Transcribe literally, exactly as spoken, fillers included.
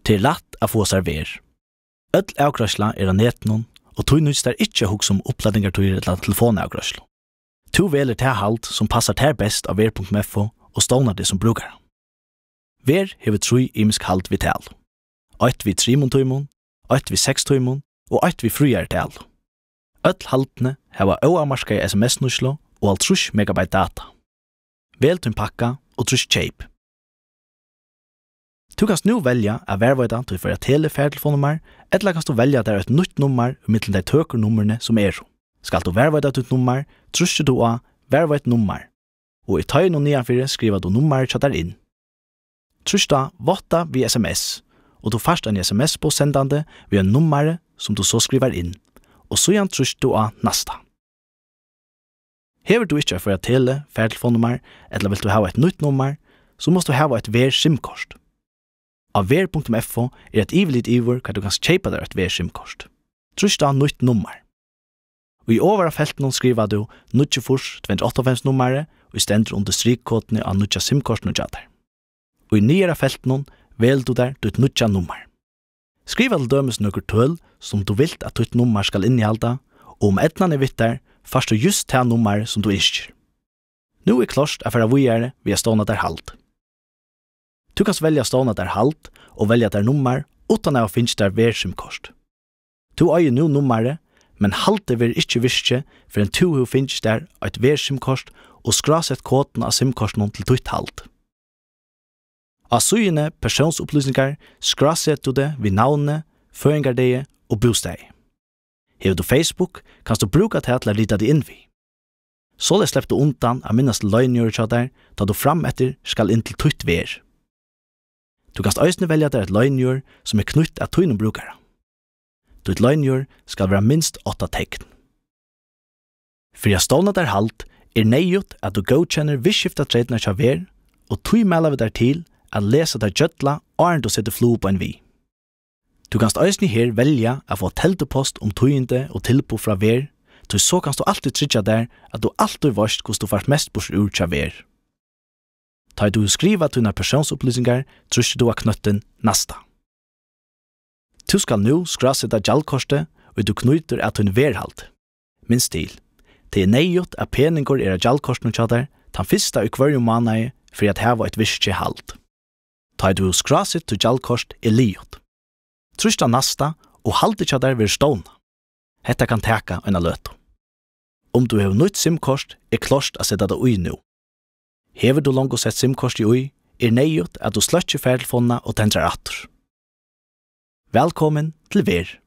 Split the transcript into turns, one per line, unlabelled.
Til lett å få server. Öll avgrøsla er av netnon, og tog nøys der ikke hos om oppladningartøyer eller telefonavgrøsla. To veler til halt som passar til best av ver punktum f o og stånar det som brukar. Ver hever tru imisk halt vi tal. Eitt vi trimon tøymon, eitt vi seks tøymon, og eitt vi frujar tal. Öll haltne heva oamarska i sms-nuslo og alt trus megabyte data. Vel til pakka og trus kjeip. Du kan nu velja å verveida til for et telefertelefonnummer, eller kan du velja der et nytt nummer umiddelen de tøkernummerne som er. Skal du verveida til et nummer, trusser du av verveid nummer, og i tøyen og nianfyrir skriver du nummer tjattar inn. Truss da votta via sms, og du først en sms på sendande via nummer som du så skriver inn, og så igjen truss du av nasta. Hever du ikke for et telefertelefonnummer, eller vil du ha et nytt nummer, så måst du ha et ver simkort. Av ver punktum f o er et ivelit iver hva du kan kjeipa der et ver simkort. Truss da nytt nummer. Og i over av felten skriver du nutjefors tjueåtta nummeret og i stendur under strikkodene av nutja simkorten og tjater. Og i nyer av felten vel du der ditt nutja nummer. Skriv all dømes nøkker tøl som du vilt at ditt nummer skal innehalda, og om etnan er vitt der, først du just ta nummer som du iskjer. Nu er klart at for å vujere via stående der halt. Du kan velja stående der halt og velja der nummer utan å finnes der ver simkort. Du eier nu nummeret, men halte vil ikke virke for en to ho finnes der et ver simkort og skrasett koden av simkorten til tutt halt. Av sugene personsopplysningar skrasett du det vid navnet, føringardeie og bosteg. Hever du Facebook, kan du bruka til at lita det inn vi. Så det slipper du undan av minnast løgngjør der, da du fram etter skal inn til tutt ver. Du kan øysne velja der et løgngjør som er knytt av tøyne brukare. Ditt løgngjør skal være minst åtta tekn. For jeg stålna der halt er neiut at du godkjenner visskifta tredna tja ver, og tøy mela vi der til at lesa der gjøtla og enn du setter flo på en vi. Du kan øysne her velja å få teltepost om tøyende og tilbo fra ver, til så kan du alltid tryggja der at du alltid varst hos du fart mest bors ur tja ver. Ta du skriva tuna personsopplysningar, trusser du av knøtten nasta. Du skal nu skrasetta gjaldkortet, og du knyter at hun verhalt. Minst til. Det er neiut at peningur er av gjaldkorten og tjadar, tan fyrsta i kvarju manai for at heva et virkje halt. Ta du skrasett til gjaldkort er liut. Trusta nasta og halde tjadar vir ståna. Hetta kan teka en løtu. Om du hever nytt simkort, er klart å sette det ui nu. Hever du langt sett simkort i ui, er neiut at du sløtjer ferdelfonna og tendrar atter. Velkommen til Ver.